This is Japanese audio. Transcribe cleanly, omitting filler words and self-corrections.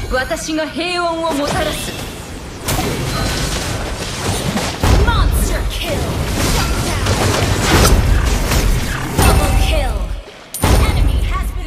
私が平穏をもたらす。